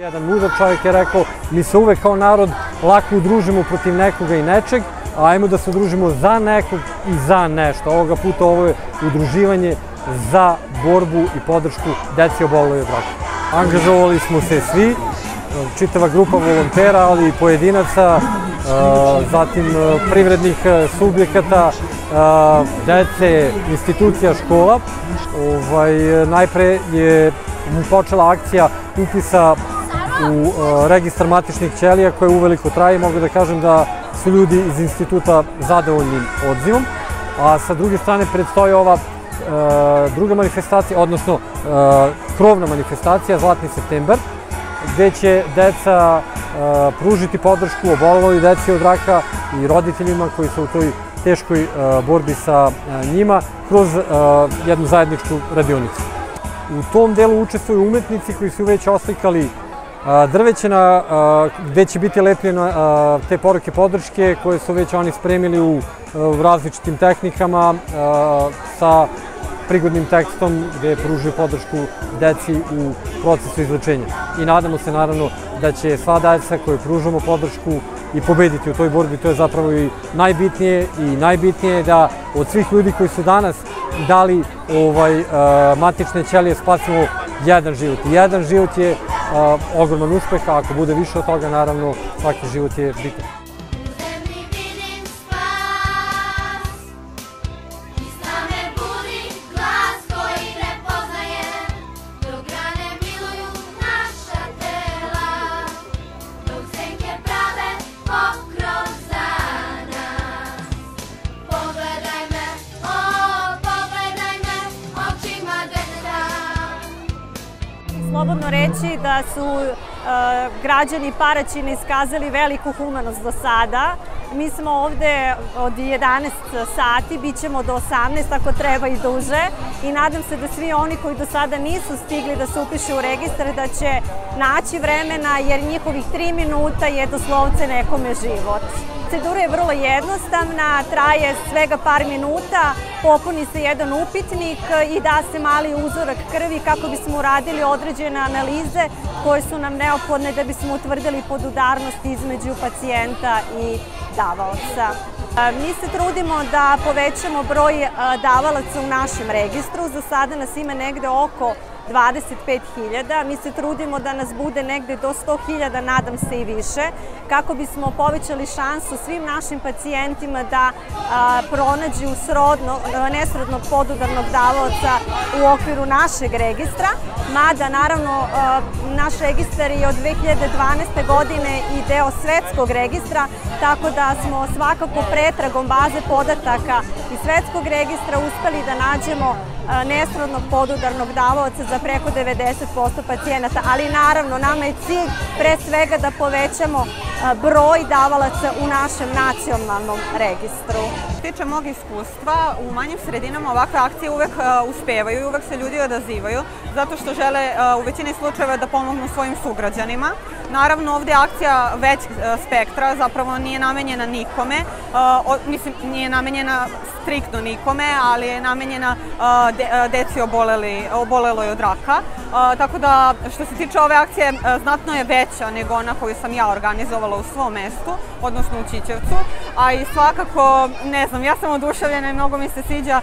Jedan mudar čovjek je rekao, mi se uvek kao narod lako udružimo protiv nekoga i nečeg, a ajmo da se udružimo za nekog i za nešto. Ovoga puta ovo je udruživanje za borbu i podršku deci oboleloj od raka. Angažovali smo se svi, čitava grupa volontera, ali i pojedinaca, zatim privrednih subjekata, dece, institucija, škola. Najpre je počela akcija upisa u registar matičnih ćelija koja uveliko traje. Mogu da kažem da su ljudi iz instituta zadovoljni odzivom, a sa druge strane predstoji ova druga manifestacija, odnosno krovna manifestacija Zlatni septembar, gde će deca pružiti podršku oboleloj deci od raka i roditeljima koji su u toj teškoj borbi sa njima kroz jednu zajedničku radionicu. U tom delu učestvuju umetnici koji su već oslikali drveće gde će biti lepljene te poruke podrške koje su već oni spremili u različitim tehnikama sa prigodnim tekstom gde pružuju podršku deci u procesu izlečenja. I nadamo se naravno da će sva deca koje pružamo podršku i pobediti u toj borbi. To je zapravo i najbitnije je da od svih ljudi koji su danas dali matične ćelije spasimo jedan život. Jedan život je ogroman uspeh, a ako bude više od toga, naravno, svaki život je bitan. Slobodno reći da su građani Paraćina iskazali veliku humanost do sada. Mi smo ovde od 11 sati, bit ćemo do 18 ako treba i duže i nadam se da svi oni koji do sada nisu stigli da se upišu u registar da će naći vremena jer njihovih 3 minuta je doslovce nekome život. Procedura je vrlo jednostavna, traje svega par minuta, popuni se jedan upitnik i da se mali uzorak krvi kako bismo uradili određene analize koje su nam neophodne da bismo utvrdili podudarnost između pacijenta i davaoca. Mi se trudimo da povećamo broj davalaca u našem registru, za sada nas ima negde oko 25.000. Mi se trudimo da nas bude negde do 100.000, nadam se i više, kako bismo povećali šansu svim našim pacijentima da pronađu nesrodnog podudarnog davaoca u okviru našeg registra, mada naravno naš registar je od 2012. godine i deo svetskog registra, tako da smo svakako pretragom baze podataka iz svetskog registra uspeli da nađemo nesrodnog podudarnog davaoca za preko 90% pacijenata, ali naravno nama je cilj pre svega da povećamo broj davalaca u našem nacionalnom registru. Što se tiče mog iskustva, u manjim sredinama ovakve akcije uvek uspevaju i uvek se ljudi odazivaju, zato što žele u većini slučajeva da pomognu svojim sugrađanima. Naravno, ovde je akcija već spektra, zapravo nije namenjena nikome, mislim, nije namenjena striktno nikome, ali je namenjena deci oboleloj od raka. Tako da, što se tiče ove akcije, znatno je veća nego ona koju sam ja organizovala u svom mestu, odnosno u Ćićevcu. A i svakako, ne znam, ja sam oduševljena i mnogo mi se sviđa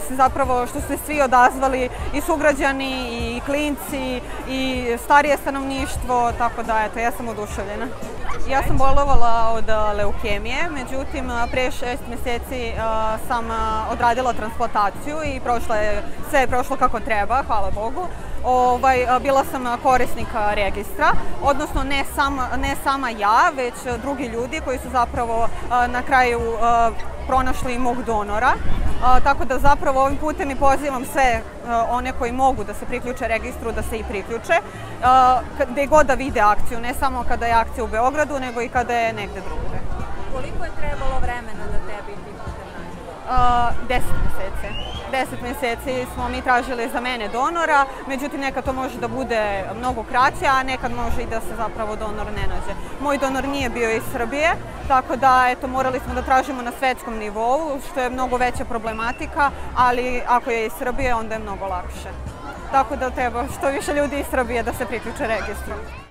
što su se svi odazvali, i sugrađani, i klinci, i starije stanovništvo, tako da, eto, ja sam oduševljena. Ja sam bolovala od leukemije, međutim, pre 6 meseci sam odradila transplantaciju i sve je prošlo kako treba, hvala Bogu. Bila sam korisnik registra, odnosno ne sama ja, već drugi ljudi koji su zapravo na kraju pronašli mog donora. Tako da zapravo ovim putem i pozivam sve one koji mogu da se priključe registru da se i priključe, gde god da vide akciju, ne samo kada je akcija u Beogradu, nego i kada je negde drugde. Koliko je trebalo vremena da tebi ti putem nađe? 10 meseci. 10 meseci smo mi tražili za mene donora, međutim nekad to može da bude mnogo kraće, a nekad može i da se zapravo donor ne nađe. Moj donor nije bio iz Srbije, tako da eto, morali smo da tražimo na svetskom nivou, što je mnogo veća problematika, ali ako je iz Srbije onda je mnogo lakše. Tako da treba što više ljudi iz Srbije da se priključe registru.